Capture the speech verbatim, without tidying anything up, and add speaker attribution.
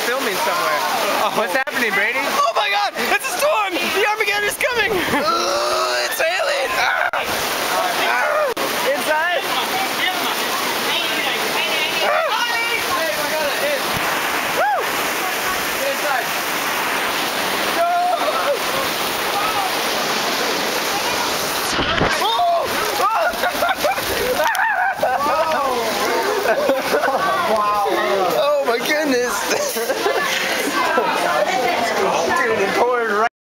Speaker 1: filming somewhere. Oh. What's happening, Brady?
Speaker 2: Oh my God! It's a storm! The Armageddon is coming!